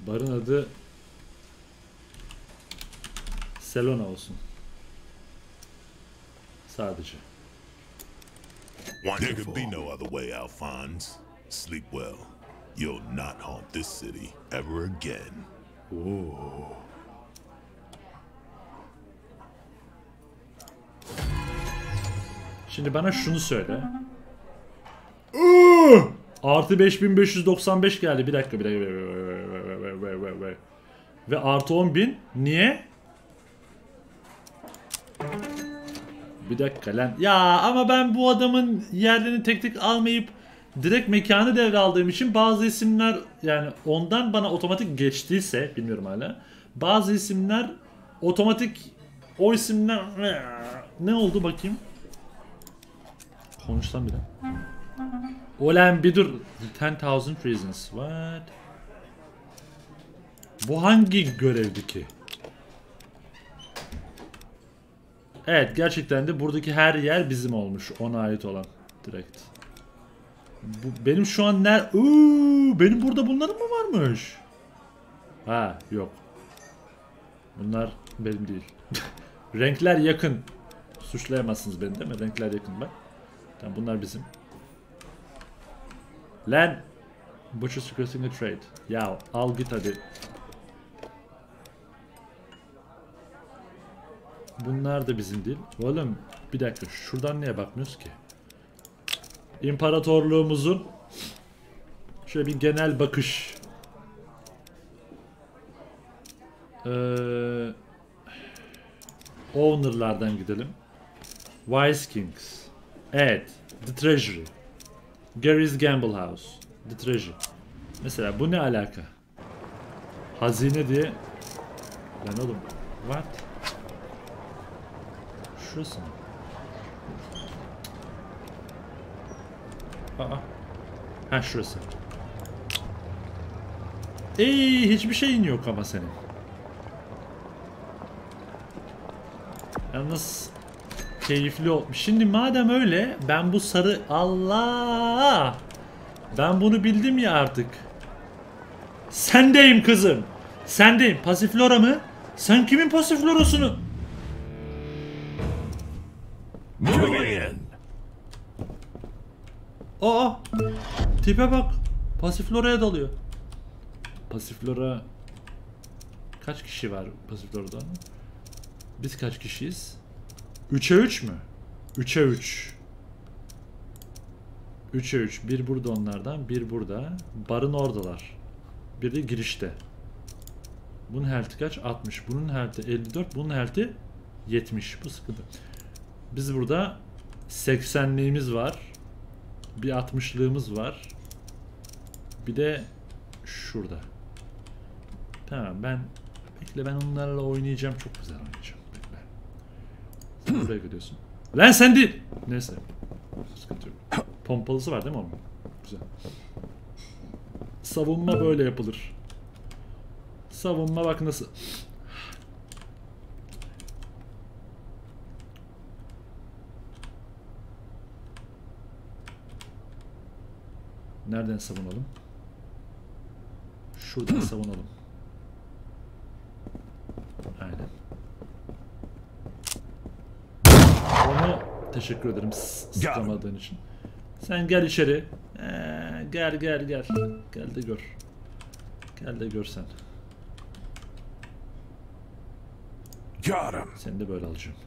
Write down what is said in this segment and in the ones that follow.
Barın adı Selona olsun. Sadece. There could be no other way, Alphonse. Sleep well. You'll not haunt this city ever again. Oo. Şimdi bana şunu söyle. Artı 5595 geldi. Bir dakika. Ve artı 10.000. Niye? Bir dakika lan. Ya ama ben bu adamın yerlerini tek tek almayıp direkt mekanı devraldığım için bazı isimler, yani ondan bana otomatik geçtiyse bilmiyorum hala. Bazı isimler otomatik, o isimler ne oldu bakayım? Konuşsam bile. Olan bir dur. 10,000 reasons. What? Bu hangi görevdi ki? Evet, gerçekten de buradaki her yer bizim olmuş. Ona ait olan. Direkt. Benim şu an benim burada bunların mı varmış? Ha, yok. Bunlar benim değil. Renkler yakın. Suçlayamazsınız beni değil mi? Renkler yakın bak. Tamam, bunlar bizim. Lan. Butcher's requesting a trade. Ya al git hadi. Bunlar da bizim değil. Oğlum bir dakika, şuradan niye bakmıyoruz ki? İmparatorluğumuzun şöyle bir genel bakış. Owner'lardan gidelim. Wise Kings. Evet. The Treasury. Gary's Gamble House. The Treasury. Mesela bu ne alaka? Hazine diye. Lan oğlum. What? Şurası mı? Aa. Ha, şurası. Hiçbir şeyin yok ama senin. Yalnız keyifli olmuş. Şimdi madem öyle, ben bu sarı, Allah! Ben bunu bildim ya artık. Sendeyim kızım. Sendeyim. Pasiflora mı? Sen kimin pasiflorasını? Aa! Tipe bak. Pasiflora'ya dalıyor. Pasiflora... Kaç kişi var Pasiflora'da? Biz kaç kişiyiz? 3'e 3 mü? 3'e 3. 3'e 3. Bir burada onlardan, bir burada. Barın oradalar. Bir de girişte. Bunun health'i kaç? 60. Bunun health'i 54. Bunun health'i 70. Bu sıkıntı. Biz burada 80'liğimiz var. Bir 60'lığımız var. Bir de şurada. Tamam, bekle, ben onlarla oynayacağım. Çok güzel oynayacağım. Bekle. Sen buraya gidiyorsun. Lan sen değil. Neyse. Sıkıntı yok. Pompalısı var değil mi onun? Güzel. Savunma böyle yapılır. Savunma bak nasıl. Nereden savunalım? Şuradan savunalım. Aynen. Onu teşekkür ederim sıklamadığın için. Sen gel içeri. Gel. Gel de gör. Gel de gör sen. Seni de böyle alacağım.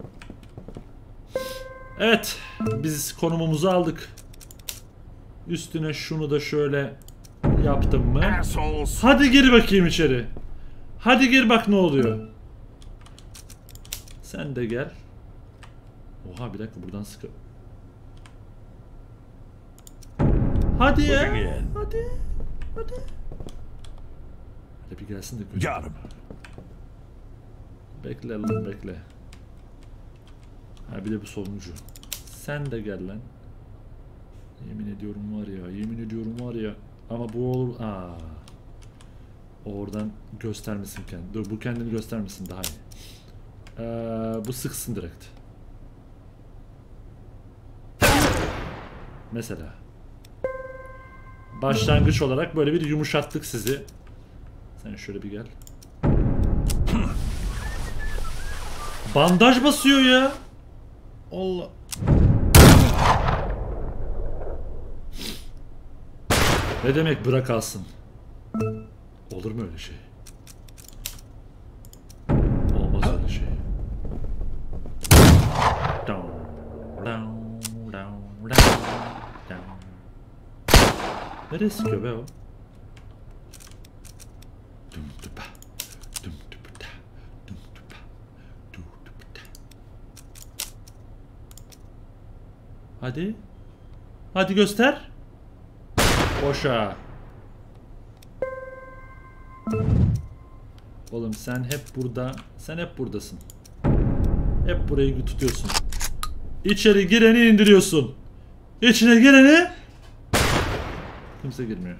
Evet. Biz konumumuzu aldık. Üstüne şunu da şöyle yaptım mı? Hadi gir bakayım içeri. Hadi gir bak ne oluyor. Sen de gel. Oha, bir dakika, buradan sıkı. Hadi ya. Hadi. Hadi bir gelsin de görelim. Bekle lan, bekle. Ha, bir de bu sonuncu. Sen de gel lan. Yemin ediyorum var ya. Ama bu olur. Oradan göstermesin kendini. Dur, bu kendini göstermesin daha iyi. Bu sıksın direkt. Mesela. Başlangıç olarak böyle bir yumuşattık sizi. Sen şöyle bir gel. Bandaj basıyor ya. Allah. Ne demek bırak alsın? Olur mu öyle şey? Olmaz öyle şey. Nereye sıkıyor be o? Hadi. Hadi göster. Boşa. Oğlum sen hep burada. Sen hep buradasın. Hep burayı tutuyorsun. İçeri gireni indiriyorsun. İçine gireni kimse girmiyor.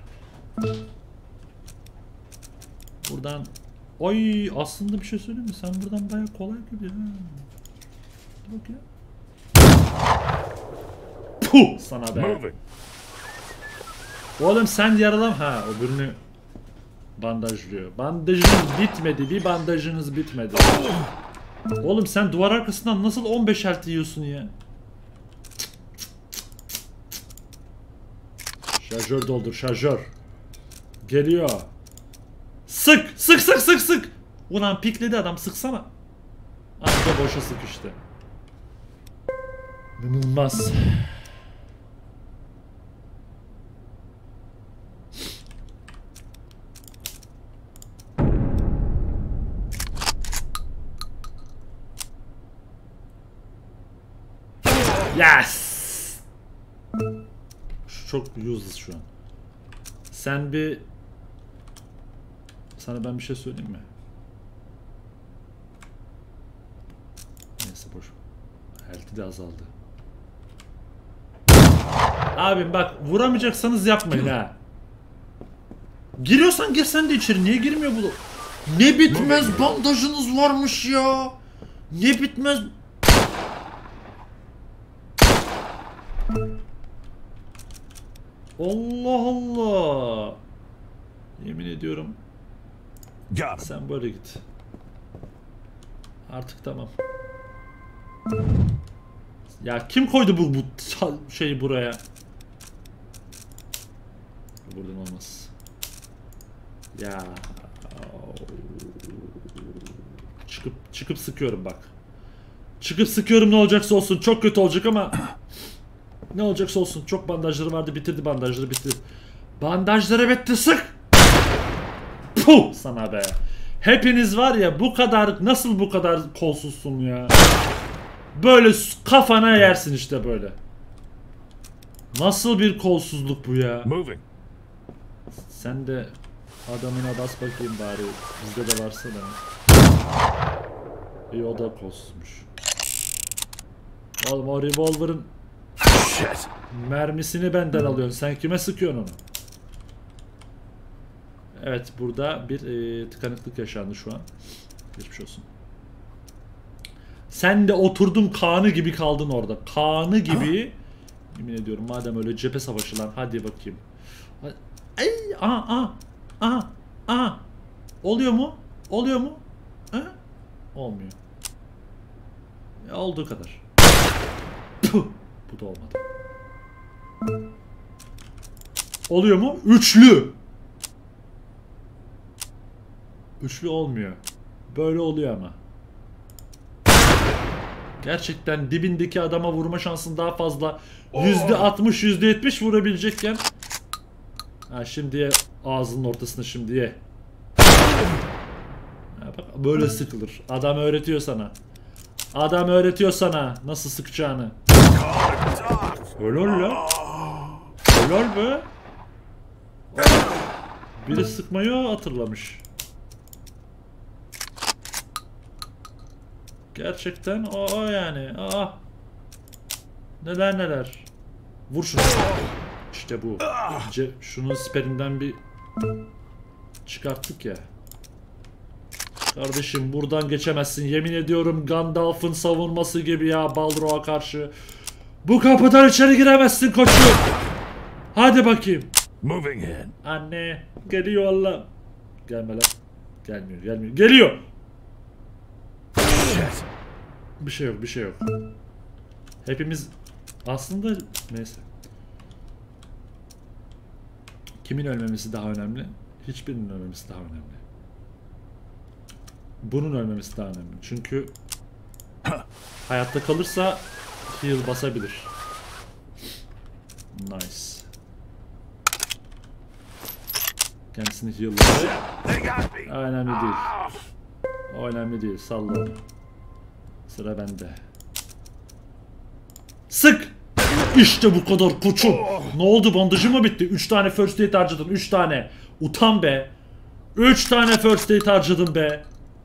Buradan oy aslında bir şey söyleyeyim mi? Sen buradan bayağı kolay gidiyor. Bak ya. Puh sana be. Oğlum sen yaralam ha öbürünü bandajlıyor. Bandajınız bitmedi. Bir bandajınız bitmedi. Oğlum sen duvar arkasından nasıl 15 health yiyorsun ya? Şarjör doldur şarjör. Geliyor. Sık sık sık sık sık. Ulan pikledi adam sıksana. Anca boşa sıkıştı. İnanılmaz. Yes. Çok useless şu an. Sen bir sana ben bir şey söyleyeyim mi? Neyse boş. Health'i de azaldı. Abim bak vuramayacaksanız yapmayın ha. Giriyorsan gir sen de içeri. Niye girmiyor bu? Ne bitmez bandajınız varmış ya. Ne bitmez. Allah Allah. Yemin ediyorum. Sen böyle git. Artık tamam. Ya kim koydu bu şeyi buraya? Buradan olmaz. Ya. Çıkıp sıkıyorum bak. Çıkıp sıkıyorum ne olacaksa olsun. Çok kötü olacak ama ne olacaksa olsun. Çok bandajları vardı. Bitirdi bandajları bitti. Bandajları bitti sık. Puh sana be. Hepiniz var ya bu kadar nasıl bu kadar kolsuzsun ya. Böyle kafana yersin işte böyle. Nasıl bir kolsuzluk bu ya. Sen de adamına bas bakayım bari. Bizde de varsa da. İyi o da kolsuzmuş. Oğlum o revolver'ın mermisini benden alıyorsun. Sen kime sıkıyorsun onu? Evet burada bir tıkanıklık yaşandı şu an. Geçmiş olsun. Sen de oturdun Kaan'ı gibi kaldın orada. Kaan'ı gibi. Yemin ediyorum madem öyle cephe savaşı lan. Hadi bakayım. Ay, aha. Oluyor mu? Oluyor mu? Ha? Olmuyor. Ya olduğu kadar. Puh. Bu da olmadı. Oluyor mu? Üçlü. Üçlü olmuyor. Böyle oluyor ama. Gerçekten dibindeki adama vurma şansın daha fazla. %60, %70 vurabilecekken. Ha şimdi ağzının ortasına şimdi ye. Ha, bak böyle sıkılır. Adam öğretiyor sana. Adam öğretiyor sana nasıl sıkacağını. Helal la. Helal be. Biri sıkmayı hatırlamış. Gerçekten o yani. Aa. Neler. Vur şunu. İşte bu. Şunun siperinden bir çıkarttık ya. Kardeşim buradan geçemezsin. Yemin ediyorum Gandalf'ın savunması gibi ya Balrog'a karşı. Bu kapıdan içeri giremezsin koçum. Hadi bakayım. Anne geliyor Allah. Gelme lan. Gelmiyor, gelmiyor. Geliyor! Bir şey yok, bir şey yok. Hepimiz aslında neyse. Kimin ölmemesi daha önemli? Hiçbirinin ölmemesi daha önemli. Bunun ölmemesi daha önemli. Çünkü hayatta kalırsa heal basabilir. Nice. Kendisini heal'ladı. Önemli değil. O önemli değil. Salla onu. Sıra bende. Sık! İşte bu kadar koçum. Ne oldu, bandajı mı bitti? 3 tane first aid harcadım. 3 tane. Utan be. 3 tane first aid harcadım be.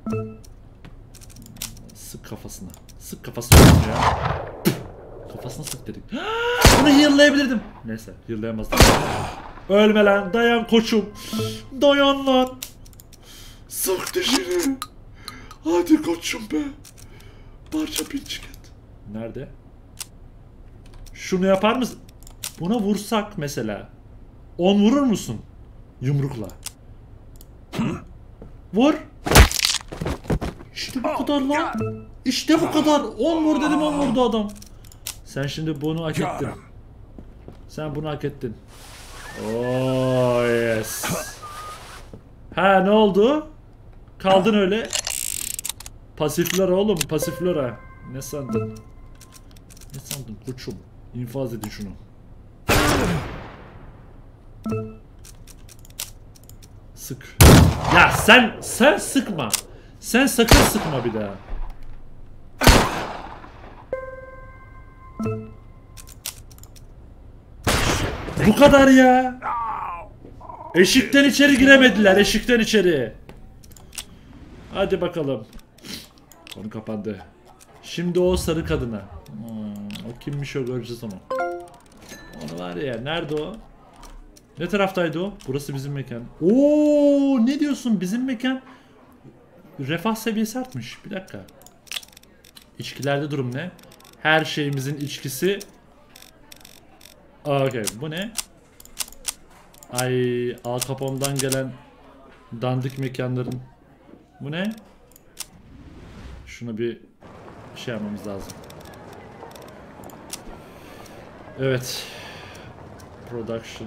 Sık kafasına. Sık kafasına ya. Kafasına sık dedik. Bunu heal'layabilirdim. Neyse heal'layamazdım. Ölme lan. Dayan koçum. Dayan lan. Sık dişini. Hadi koçum be. Parça pinçik et. Nerede? Şunu yapar mısın? Buna vursak mesela. 10 vurur musun? Yumrukla. Vur. İşte bu kadar lan. İşte bu kadar. 10 vur dedim, 10 vurdu adam. Sen şimdi bunu hak ettin. Sen bunu hak ettin. Oh yes. Ha ne oldu? Kaldın öyle. Pasifler oğlum, pasifler ha. Ne sandın? Ne sandın koçum? İnfaz edin şunu. Sık. Ya sen sıkma. Sen sakın sıkma bir daha. Bu kadar ya. Eşikten içeri giremediler. Eşikten içeri. Hadi bakalım. Konu kapandı. Şimdi o sarı kadına. O kimmiş, o göreceğiz onu. Onu var ya, nerede o? Ne taraftaydı o? Burası bizim mekan. Oo, ne diyorsun, bizim mekan? Refah seviyesi artmış. Bir dakika. İçkilerde durum ne? Her şeyimizin içkisi. Okey, bu ne? Ay, Al Capone'dan gelen dandik mekanların. Bu ne? Şunu bir şey yapmamız lazım. Evet. Production.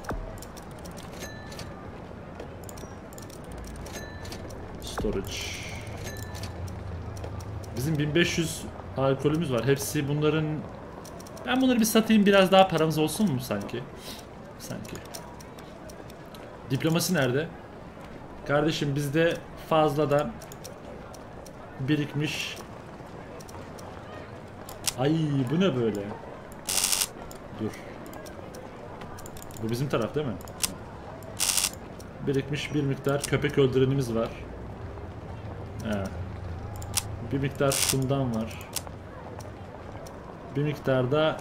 Storage. Bizim 1500 alkolümüz var. Hepsi bunların... Ben bunları bir satayım, biraz daha paramız olsun mu sanki? Sanki. Diplomasi nerede? Kardeşim bizde fazladan birikmiş. Ay bu ne böyle? Dur. Bu bizim taraf değil mi? Birikmiş bir miktar köpek öldürenimiz var. He. Bir miktar şundan var. Bir miktar da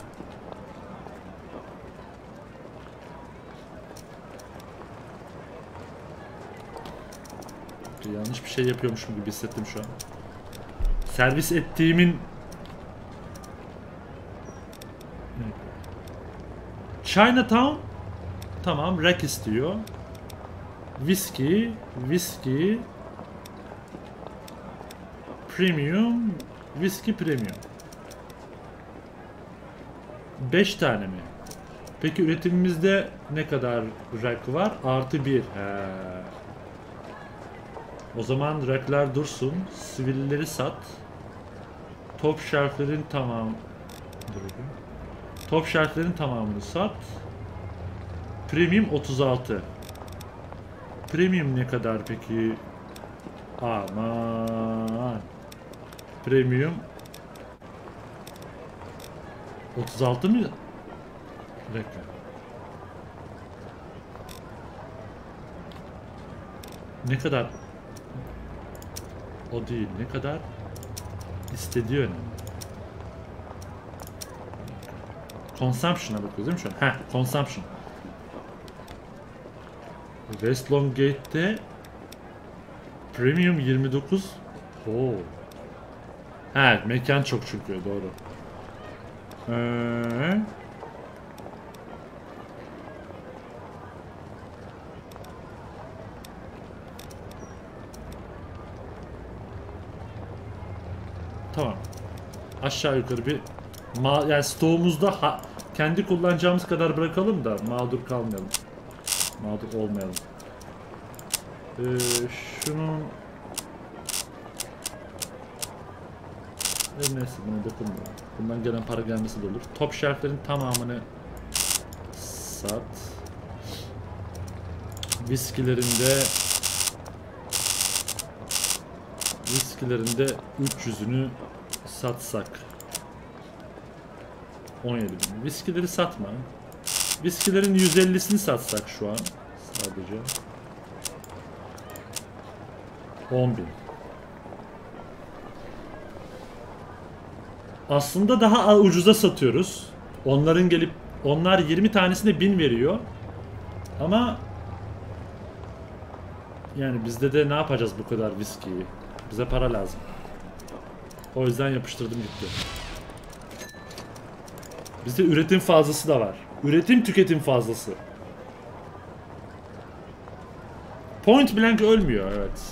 yanlış bir şey yapıyormuşum gibi hissettim şu an. Servis ettiğimin Chinatown, tamam, rack istiyor. Whiskey, premium, whiskey premium. 5 tane mi? Peki üretimimizde ne kadar rack var? Artı 1. O zaman rackler dursun. Sivilleri sat. Top shelf'lerin tamamı. Top shelf'lerin tamamını sat. Premium 36. Premium ne kadar peki? Aman. Premium 36 mı? Bir dakika. Ne kadar? O değil. Ne kadar istediği önemli. Consumption'a bakıyoruz değil mi şu an? Heh, consumption. West Longgate'de Premium 29. Oo. He, mekan çok çünkü, doğru. tamam. Aşağı yukarı bir yani stoğumuzda kendi kullanacağımız kadar bırakalım da mağdur kalmayalım. Mağdur olmayalım. Şunun neyse buna dokunmuyorum. Bundan gelen para gelmesi de olur. Top shelf'lerin tamamını sat. Viskilerinde 300'ünü satsak 17.000. Viskileri satma. Viskilerin 150'sini satsak şu an sadece 10.000. Aslında daha ucuza satıyoruz. Onlar 20 tanesine 1000 veriyor. Ama yani bizde de ne yapacağız bu kadar viskiyi? Bize para lazım. O yüzden yapıştırdım gitti. Bizde üretim fazlası da var. Üretim tüketim fazlası. Point blank ölmüyor, evet.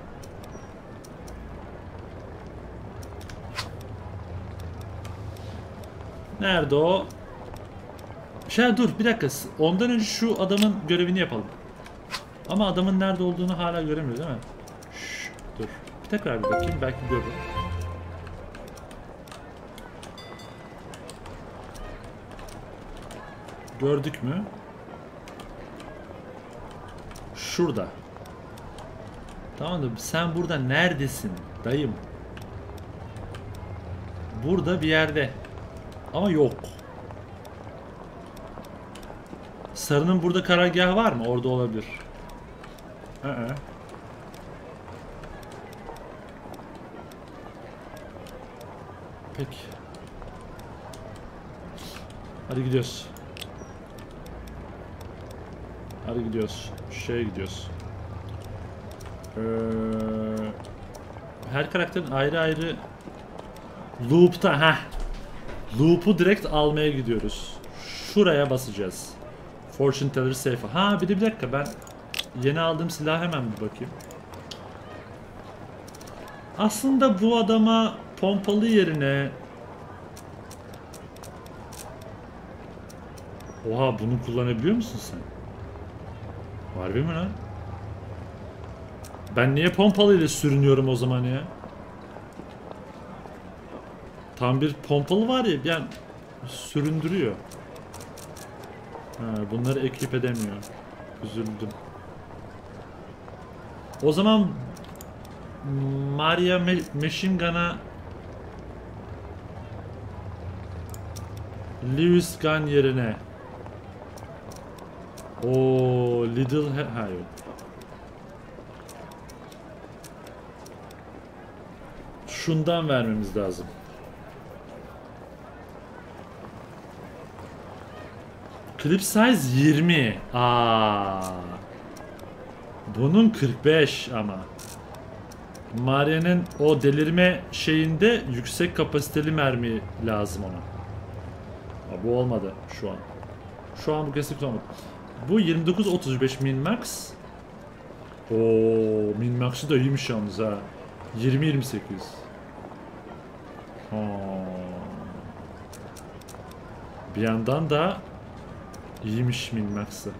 Nerede o? Dur bir dakika. Ondan önce şu adamın görevini yapalım. Ama adamın nerede olduğunu hala göremiyoruz değil mi? Dur. Bir tekrar bir bakayım. Belki görürüm. Gördük mü? Şurada. Tamam da sen burada neredesin dayım? Burada bir yerde. Ama yok. Sarının burada karargahı var mı? Orada olabilir. Peki. Hadi gidiyoruz. Hadi gidiyoruz. Gidiyoruz. Her karakterin ayrı ayrı loop'ta loop'u direkt almaya gidiyoruz. Şuraya basacağız. Fortune Teller Safe. Bir dakika, ben yeni aldığım silah hemen bir bakayım. Aslında bu adama pompalı yerine oha, bunu kullanabiliyor musun sen? Harbi mi lan? Ben niye pompalı ile sürünüyorum o zaman ya? Tam bir pompalı var ya, yani süründürüyor. Bunları eklip edemiyor. Üzüldüm. O zaman Maria Machine Gun'a Lewis Gun yerine Little yok. Şundan vermemiz lazım. Clip size 20. Bunun 45 ama. Maria'nın o delirme şeyinde yüksek kapasiteli mermi lazım ona. Bu olmadı şu an. Şu an bu kesinlikle olmadı. Bu 29-35 min max. Min max'ı da iyiymiş yalnız ha. 20-28. Bir yandan da iyiymiş min max'ı.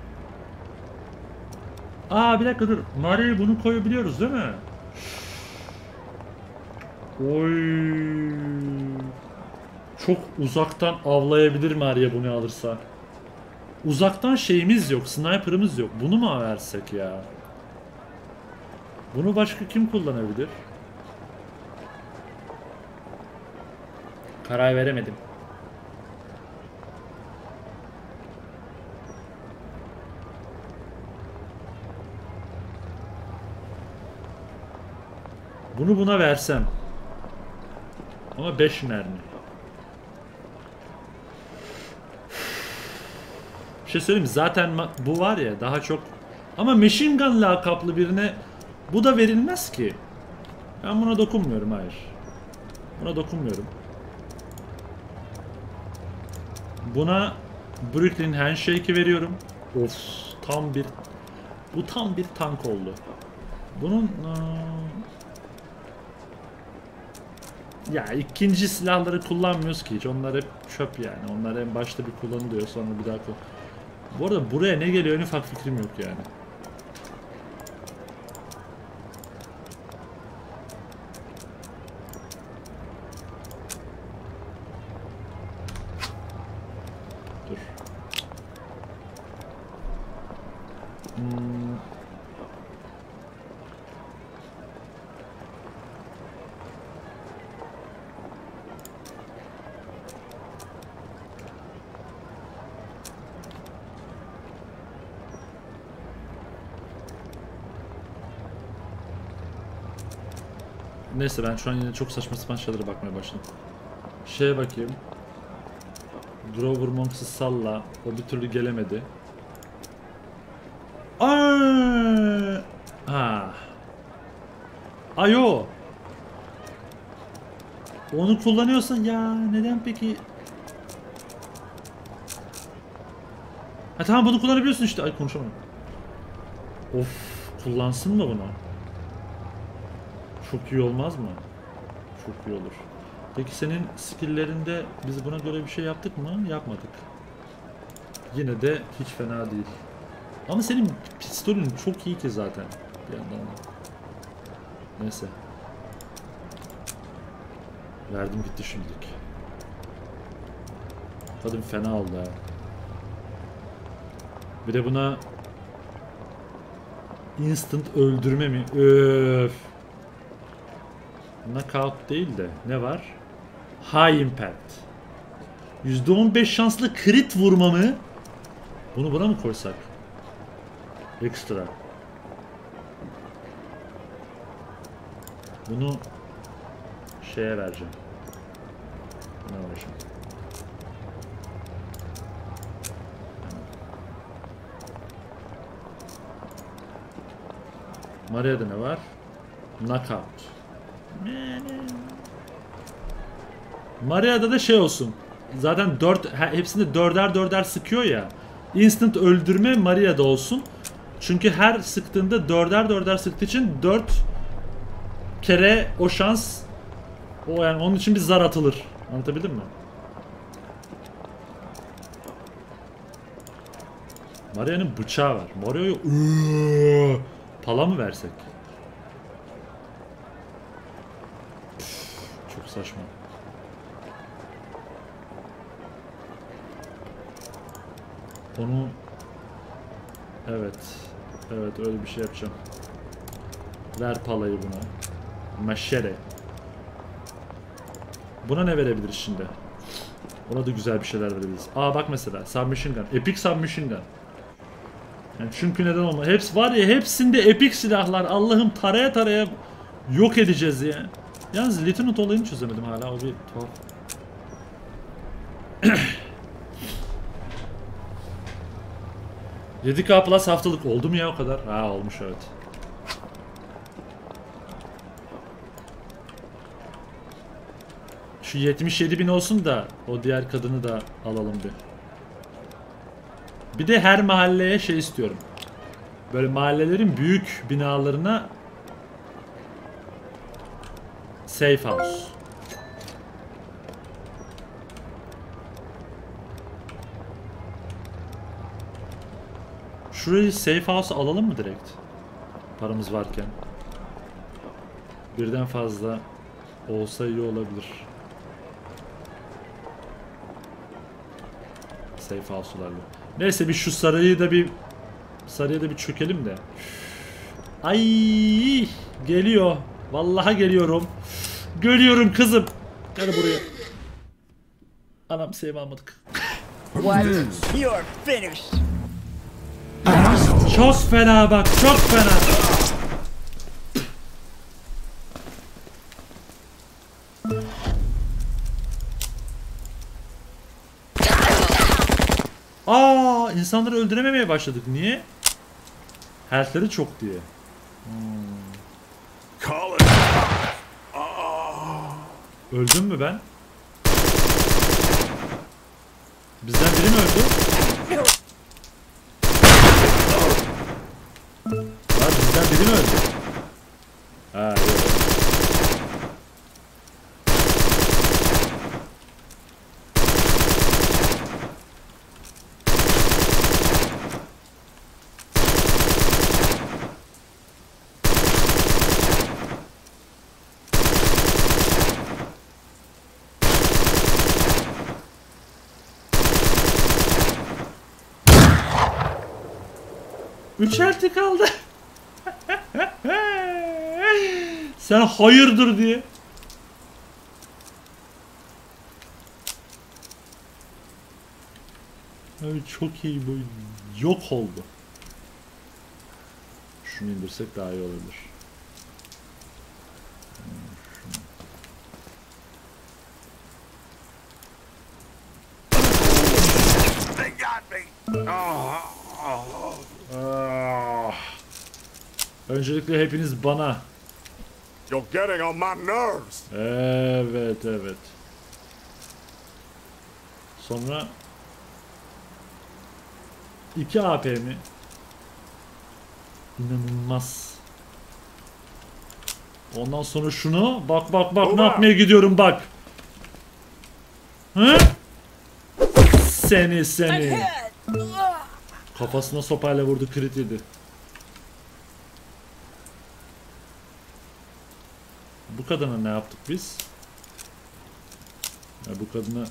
Bir dakika dur. Maria'ya bunu koyabiliyoruz değil mi? Oy. Çok uzaktan avlayabilir Maria bunu alırsa. Uzaktan şeyimiz yok, sniper'ımız yok. Bunu mu versek ya? Bunu başka kim kullanabilir? Karar veremedim. Bunu buna versem. Ama 5 mermi. Bir şey söyleyeyim mi? Zaten bu var ya daha çok. Ama Machine Gun lakaplı birine bu da verilmez ki. Ben buna dokunmuyorum, hayır. Buna dokunmuyorum. Buna Brooklyn Handshake'i veriyorum. Of, bu tam bir tank oldu. Bunun Ya ikinci silahları kullanmıyoruz ki hiç. Onlar hep çöp yani. Onlar en başta bir kullanılıyor, sonra bir daha Bu arada buraya ne geliyor en ufak fikrim yok yani. Dur. Neyse ben şu an yine çok saçma sapan şeylere bakmaya başladım. Şeye bakayım. Drover Monks'ı salla. O bir türlü gelemedi. Aa! Ha. Ayo. Onu kullanıyorsan ya neden peki? Ha tamam bunu kullanabiliyorsun işte. Ay konuşamadım. Of, kullansın mı bunu? Çok iyi olmaz mı? Çok iyi olur. Peki senin skill'lerinde biz buna göre bir şey yaptık mı? Yapmadık. Yine de hiç fena değil. Ama senin pistolün çok iyi ki zaten. Bir yandan. Neyse. Verdim gitti şimdilik. Kadın fena oldu ha. Bir de buna instant öldürme mi? Öf. Knockout değil de ne var? High impact. %15 şanslı crit vurma mı? Bunu buna mı koysak? Ekstra. Bunu şeye vereceğim. Buna vereceğim. Maria'da ne var? Knockout. Maria'da da şey olsun. Zaten 4 hepsinde dörder sıkıyor ya. Instant öldürme Maria'da olsun. Çünkü her sıktığında dörder sıktığı için 4 kere o şans o yani onun için bir zar atılır. Anlatabildim mi? Maria'nın bıçağı var. Maria'yı pala mı versek? Çok saçma. Onu evet öyle bir şey yapacağım. Ver palayı buna. Maşere. Buna ne verebiliriz şimdi? Ona da güzel bir şeyler verebiliriz. Aa bak mesela Submachine Gun. Epic Submachine Gun. Yani çünkü neden olmaz? Hepsi var ya hepsinde epic silahlar. Allah'ım taraya taraya yok edeceğiz ya. Yalnız Lieutenant olayını çözemedim hala. O bir tuhaf. $7K plus haftalık oldu mu ya o kadar? Ha olmuş evet. Şu 77.000 olsun da o diğer kadını da alalım bir. Bir de her mahalleye şey istiyorum. Böyle mahallelerin büyük binalarına safe house. Şurayı safe house alalım mı direkt? Paramız varken. Birden fazla olsa iyi olabilir. Safe house'larla. Neyse bir şu sarayı da bir sarıya da bir çökelim de. Ay geliyor. Vallahi geliyorum. Görüyorum kızım. Gel buraya. Anam save almadık. What? You're finished. Çok fena bak, çok fena. Aa, insanları öldürememeye başladık. Niye? Health'leri çok diye. Call it. Öldüm mü ben? Bizden biri mi öldü? Lan bizden biri mi öldü? Ha yok. 3 elti kaldı. Sen hayırdır diye. Abi çok iyi bu. Yok oldu. Şunu indirsek daha iyi olabilir. They got me. Öncelikle hepiniz bana. You're getting on my nerves. Evet evet. Sonra 2 AP mi? İnanılmaz. Ondan sonra şunu bak ne yapmaya gidiyorum bak. Hı? Seni. Kafasına sopayla vurdu, crit yedi. Bu kadına ne yaptık biz? Ya bu kadına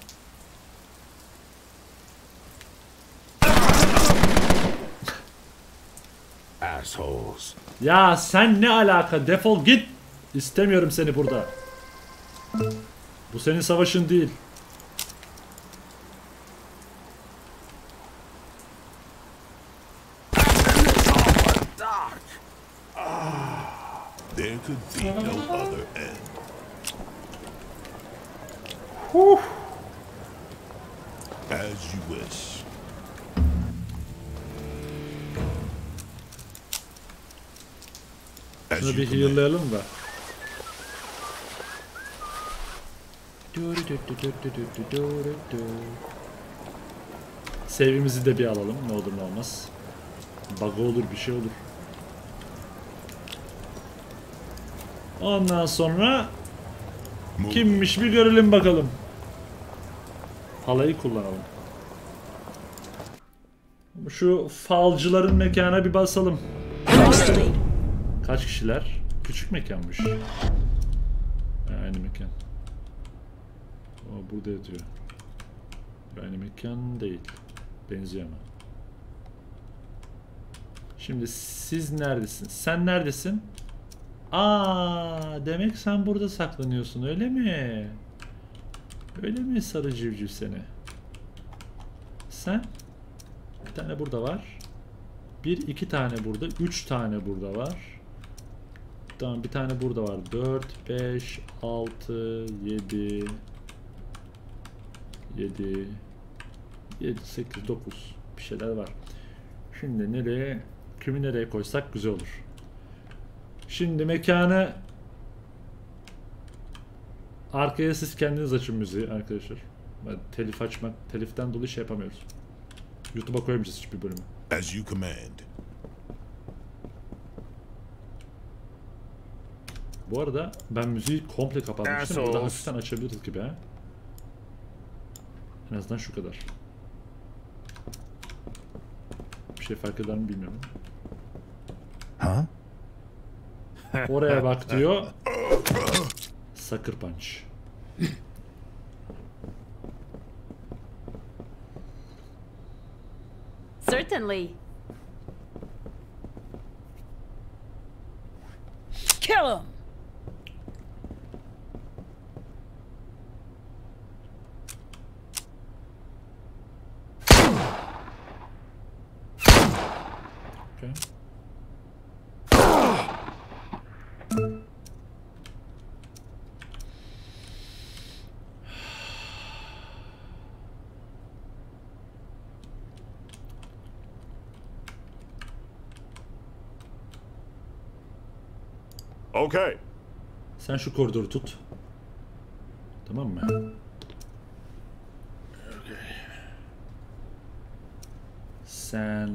Assholes. ya sen ne alaka? Defol git. İstemiyorum seni burada. Bu senin savaşın değil. There could be no other end. As you wish. As Şunu you bir command. heal'layalım da. Save'imizi de bir alalım, ne olur ne olmaz. Bug olur, bir şey olur. Ondan sonra Move. kimmiş bir görelim bakalım. Halayı kullanalım. Şu falcıların mekana bir basalım. Kaç kişiler? Küçük mekanmış. Aynı mekan. O burada yatıyor. Aynı mekan değil. Benziyor ama. Şimdi siz neredesin? Sen neredesin? Aa, demek sen burada saklanıyorsun, öyle mi? Öyle mi sarı civciv seni? Sen? Bir tane burada var. İki tane burada. 3 tane burada var. Tamam, bir tane burada var. 4, 5, 6, 7 7 8, 9 bir şeyler var. Şimdi nereye? Kimi nereye koysak güzel olur. Şimdi mekanı arkaya siz kendiniz açın müziği arkadaşlar. Telif açmak, teliften dolayı şey yapamıyoruz. YouTube'a koyamayacağız hiçbir bölümü. As you command. Bu arada ben müziği komple kapatmıştım. Burada hafiften açabiliriz gibi ha. En azından şu kadar. Bir şey fark eder mi bilmiyorum. Huh? Oraya bak diyor. Sucker punch. Certainly. Kill him! Okay. Okay. Sen şu koridoru tut. Tamam mı? Sen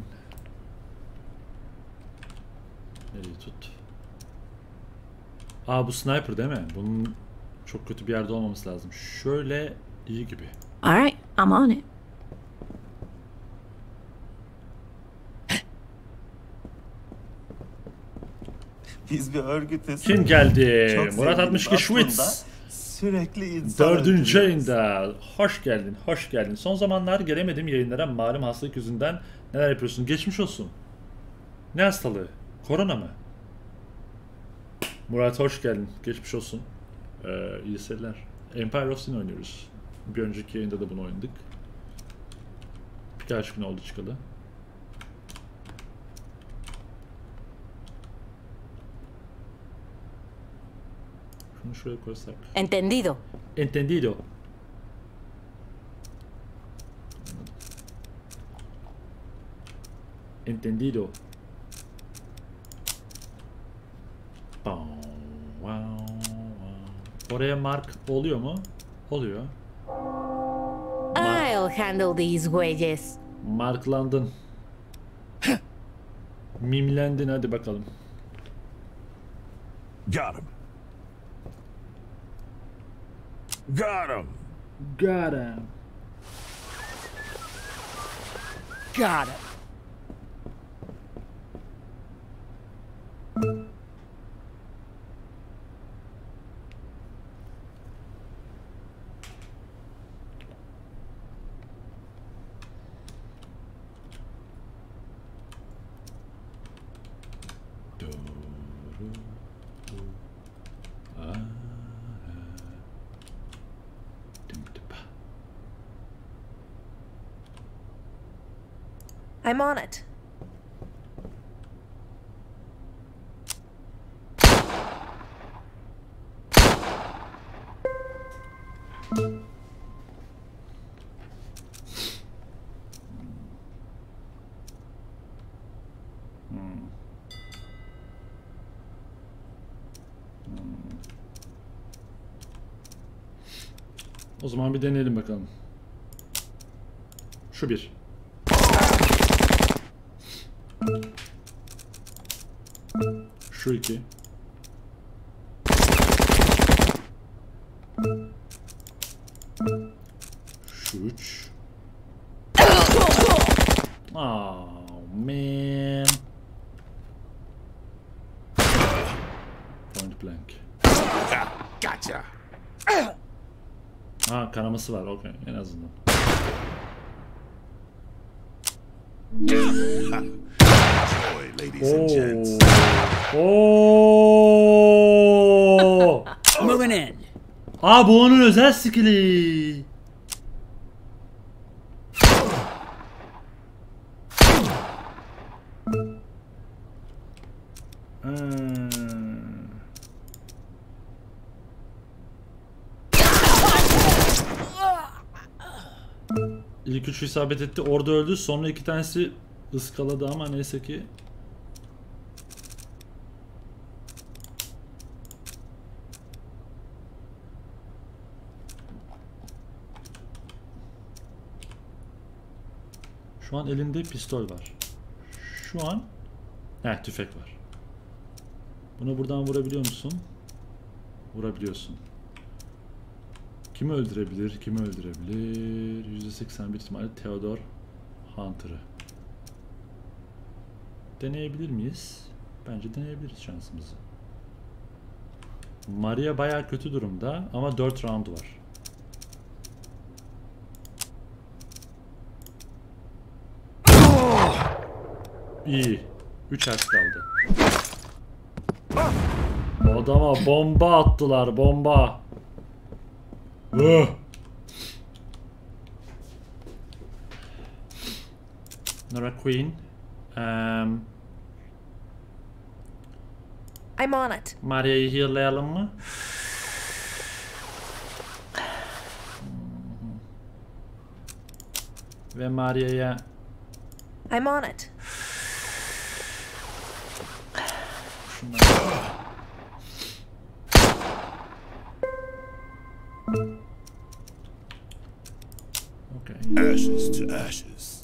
nereyi tut? Aa, bu sniper değil mi? Bunun çok kötü bir yerde olmaması lazım. Şöyle iyi gibi. All right, I'm on it. Biz bir örgütüz. Kim geldi? Çok Murat zenginiz 62 aslında. Schwitz. Sürekli insan 4. öldürüyoruz. yayında. Hoş geldin, hoş geldin. Son zamanlar gelemedim yayınlara. Malum hastalık yüzünden neler yapıyorsun? Geçmiş olsun. Ne hastalığı? Korona mı? Murat hoş geldin. Geçmiş olsun. İyi seyirler. Empire of Sin oynuyoruz. Bir önceki yayında da bunu oynadık. Birkaç gün oldu çıkalı. Şunu şuraya koysak. Entendido. Entendido. Entendido. Oraya mark oluyor mu? Oluyor. I'll handle these wages. Marklandın. Mimlendin, hadi bakalım. Got him. Got him. Got him. Got it. I'm on it. O zaman bir deneyelim bakalım. Şu bir. Şu iki. Şu üç. Oh man. Point blank. Gotcha. Ha, kanaması var. Okey, en azından. Enjoy, ladies and gents. Oo! Moving in. Aa, bu onun özel skill'i. İlk üçü isabet etti. Orada öldü. Sonra iki tanesi ıskaladı ama neyse ki. Şu an elinde pistol var. Şu an tüfek var. Bunu buradan vurabiliyor musun? Vurabiliyorsun. Kimi öldürebilir? Kimi öldürebilir? %81 ihtimalle Theodore Hunter'ı. Deneyebilir miyiz? Bence deneyebiliriz şansımızı. Maria bayağı kötü durumda ama 4 round var. İyi. 3 harf kaldı. Adama bomba attılar, bomba. Nora Queen. I'm on it. Maria'yı heal'layalım mı? Ve Maria'ya I'm on it. Okay. Ashes to ashes.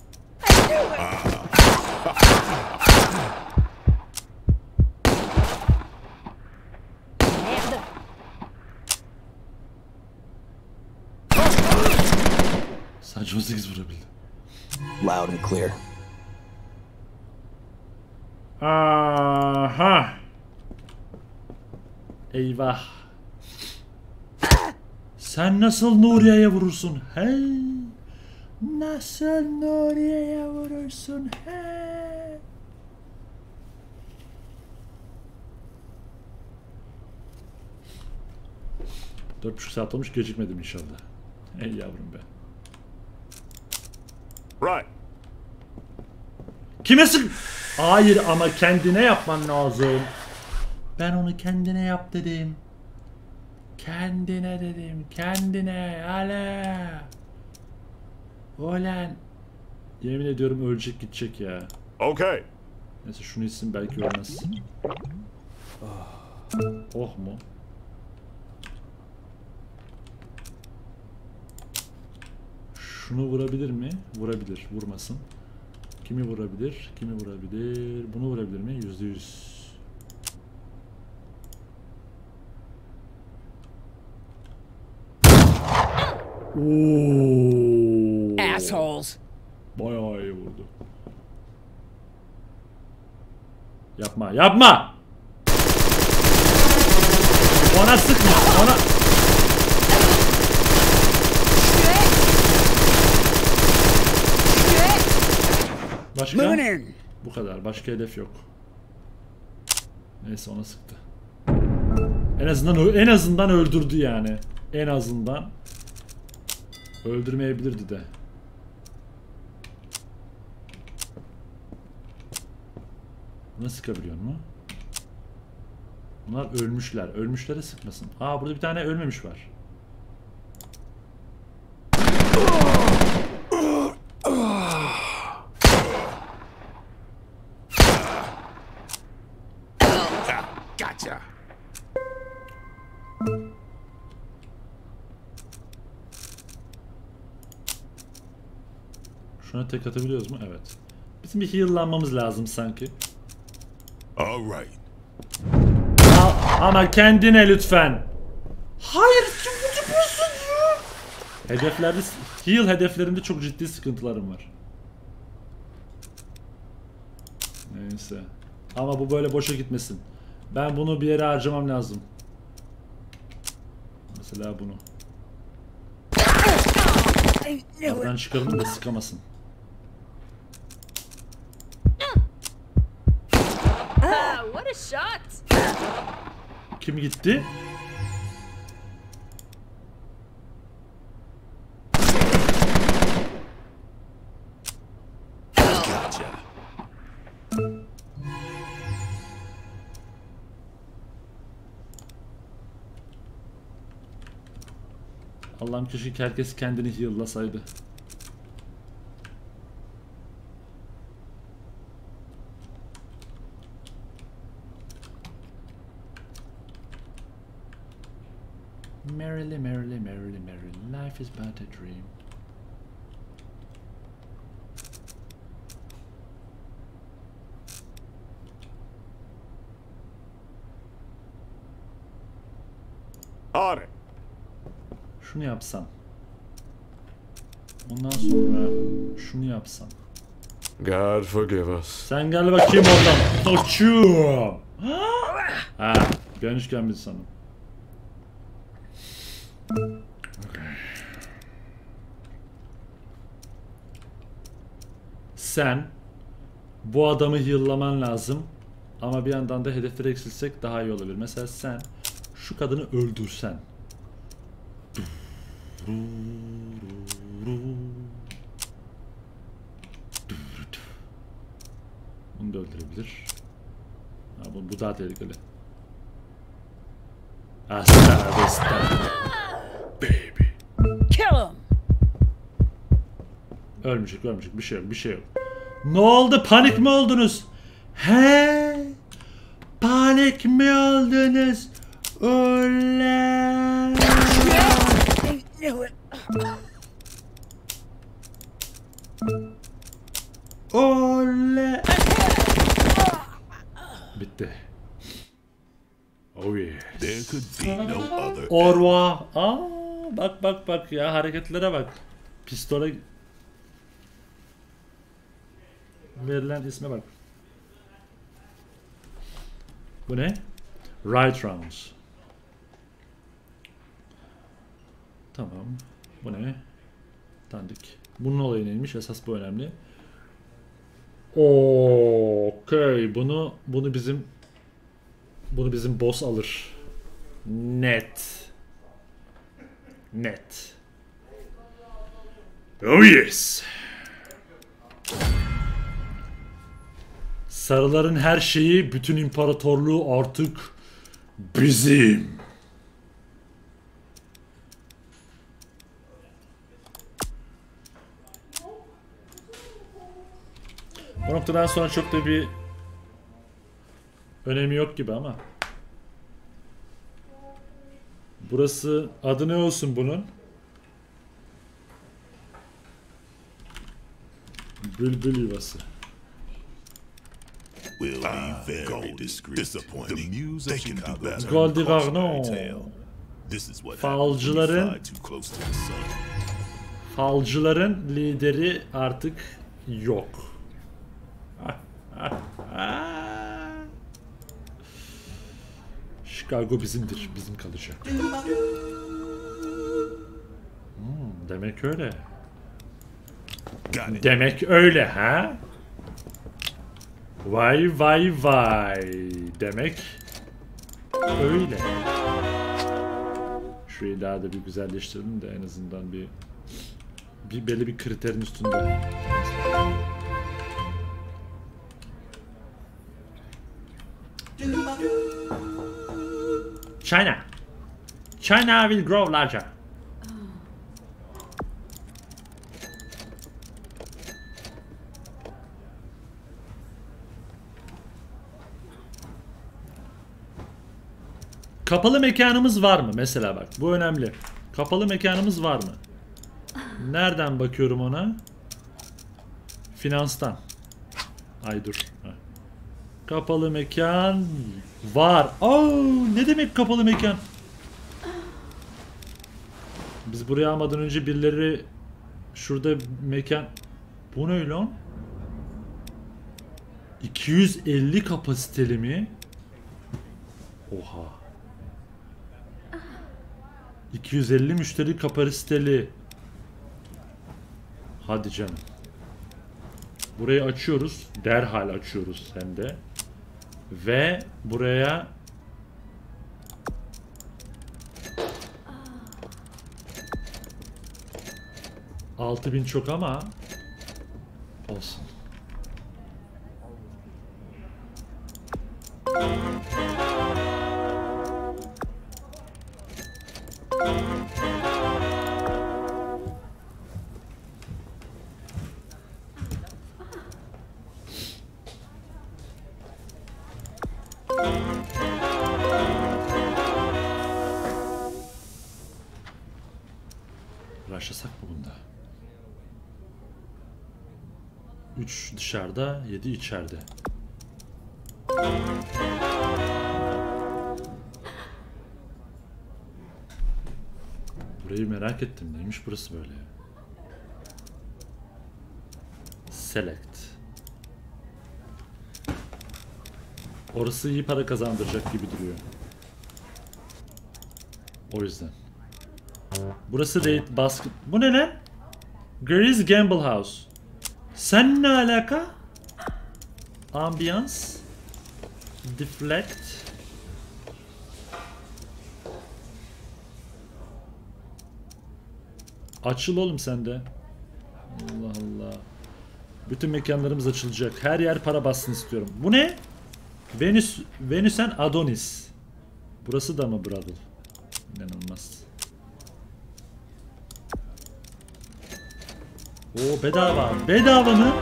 Sadece 18 vurabildi. Loud and clear. Aha. Eyvah. Sen nasıl Nuriye'ye vurursun? Hey. Nasıl Nuriye'ye vurursun? Hey. 4,5 saat olmuş, gecikmedim inşallah. Ey yavrum be. Right. Kime sık? Hayır ama kendine yapman lazım. Ben onu kendine yap dedim. Kendine dedim. Kendine. Ale. Olan. Yemin ediyorum ölecek gidecek ya. Okay. Neyse şunu içsin, belki ölmez. Oh mu? Şunu vurabilir mi? Vurabilir. Vurmasın. Kimi vurabilir? Kimi vurabilir? Bunu vurabilir mi? %100. Oo. Assholes. Bayağı iyi vurdu. Yapma, yapma! Ona sıkma, ona... Başka? Moving in. Bu kadar, başka hedef yok. Neyse, ona sıktı. En azından öldürdü yani. En azından öldürmeyebilirdi de. Buna sıkabiliyor mu? Bunlar ölmüşler. Ölmüşlere sıkmasın. Aa, burada bir tane ölmemiş var. Gotcha. Şuna tek atabiliyoruz mu? Evet. Bizim bir heal'lanmamız lazım sanki. All right. Ama kendine lütfen. Hayır, çok yapıyorsun ya. Hedeflerde, heal hedeflerinde çok ciddi sıkıntılarım var. Neyse. Ama bu böyle boşa gitmesin. Ben bunu bir yere harcamam lazım. Mesela bunu. Oradan çıkaralım da sıkamasın. What a shot! Kim gitti? Gotcha. Allah'ım keşke herkes kendini heal'lasaydı. Merrily, merrily, merrily, merrily, life is but a dream. On it. Şunu yapsam. Ondan sonra şunu yapsam. God forgive us. Sen gel bakayım oradan. Koçum. Ha, görmüşken bir sanırım. Sen bu adamı heal'laman lazım. Ama bir yandan da hedefleri eksilsek daha iyi olabilir. Mesela sen şu kadını öldürsen. Bunu da öldürebilir. Ha, bu daha tehlikeli. Hasta baby. Kill him. Ölmeyecek, ölmeyecek. Bir şey yok, bir şey yok. Ne oldu? Panik mi oldunuz? He? Panik mi oldunuz? Ulan! Knew it. Oley! Bitti. Oh yeah. There could be no other. Orva. Aa, bak bak bak ya, hareketlere bak. Pistole verilen isme bak. Bu ne? Right rounds. Tamam. Bu ne? Dandik. Bunun olayı neymiş? Esas bu önemli. Okey. Bunu bizim boss alır. Net. Net. Oh yes. Sarıların her şeyi, bütün imparatorluğu artık bizim. Bu noktadan sonra çok da bir önemi yok gibi ama. Burası adı ne olsun bunun? Bülbül yuvası. Will be very disappointing. The muse they can do better. Goldie Cautionary Garnon. tale. This is what Falcıların- happens when you fly too close to the sun. Falcıların lideri artık yok. Chicago bizimdir, bizim kalacak. Demek öyle. Got it. Demek öyle ha? Vay vay vay. Demek öyle. Şurayı daha da bir güzelleştirelim de en azından bir belli bir kriterin üstünde. China. China will grow larger. Kapalı mekanımız var mı? Mesela bak bu önemli. Kapalı mekanımız var mı? Nereden bakıyorum ona? Finanstan. Ay dur. Heh. Kapalı mekan var. Ne demek kapalı mekan? Biz buraya almadan önce birileri şurada mekan... Bu ne lan? 250 kapasiteli mi? Oha. 250 müşteri kapasiteli. Hadi canım. Burayı açıyoruz. Derhal açıyoruz hem de. Ve buraya ...6000 çok ama olsun. Başlasak mı bunda? 3 dışarıda, 7 içeride. Burayı merak ettim. Neymiş burası böyle? Select. Orası iyi para kazandıracak gibi duruyor. O yüzden. Burası raid basket. Bu ne lan? Gary's Gamble House. Sen ne alaka? Ambiance. Deflect. Açıl oğlum sen de. Allah Allah. Bütün mekanlarımız açılacak. Her yer para bassın istiyorum. Bu ne? Venus and Adonis. Burası da mı Brother? İnanılmaz. Oo bedava. Bedava mı?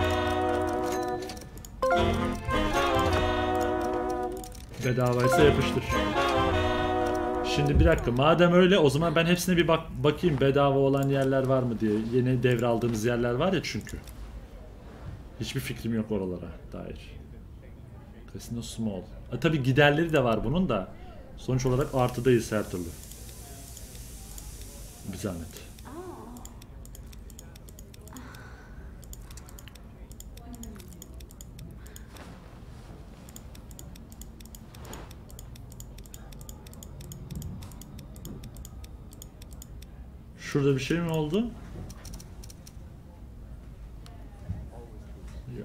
Bedavaysa yapıştır. Şimdi bir dakika. Madem öyle o zaman ben hepsine bir bakayım. Bedava olan yerler var mı diye. Yeni devraldığımız yerler var ya çünkü. Hiçbir fikrim yok oralara dair. Casino Small. Tabi giderleri de var bunun da. Sonuç olarak artıdayız her türlü. Bir zahmet. Şurada bir şey mi oldu? Yok.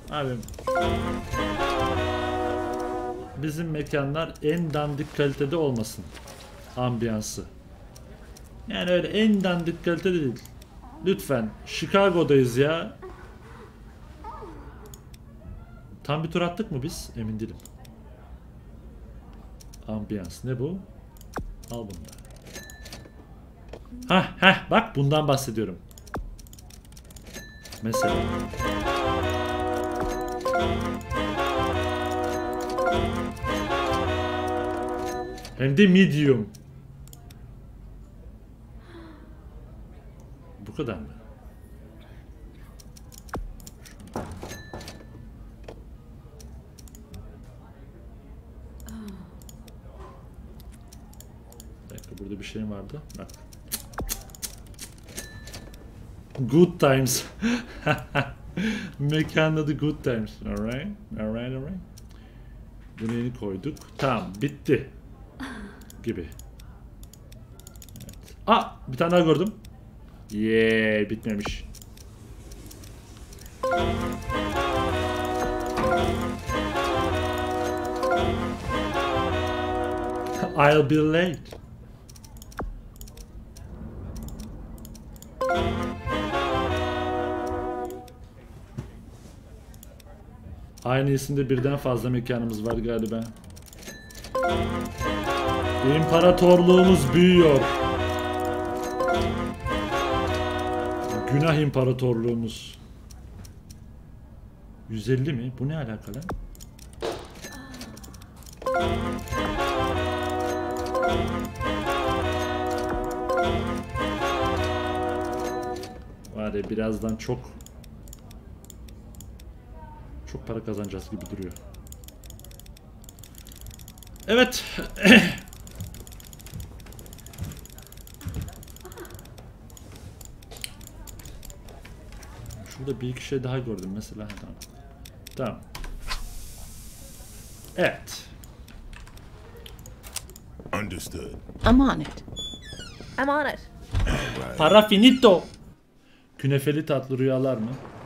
Abim. Bizim mekanlar en dandik kalitede olmasın. Ambiyansı. Yani öyle en dandik kalitede değil. Lütfen. Chicago'dayız ya. Tam bir tur attık mı biz? Emin değilim. Ambiyans. Ne bu? Al bunu da. Hah bak bundan bahsediyorum. Mesela. Hem de medium. Bu kadar mı? Bir dakika, burada bir şey vardı. Bak. Good times. Mekanın adı Good Times. Alright. Bunu yeni koyduk. Tamam, bitti. Gibi. Evet. Bir tane daha gördüm. Bitmemiş. I'll be late. Aynı isimde birden fazla mekanımız var galiba. İmparatorluğumuz büyüyor. Günah imparatorluğumuz. 150 mi? Bu ne alakalı? Var ya, birazdan çok para kazanacağız gibi duruyor. Evet. Şurada bir iki şey daha gördüm mesela. Tamam. Evet. Understood. I'm on it. I'm on it. Para finito. Künefeli tatlı rüyalar mı?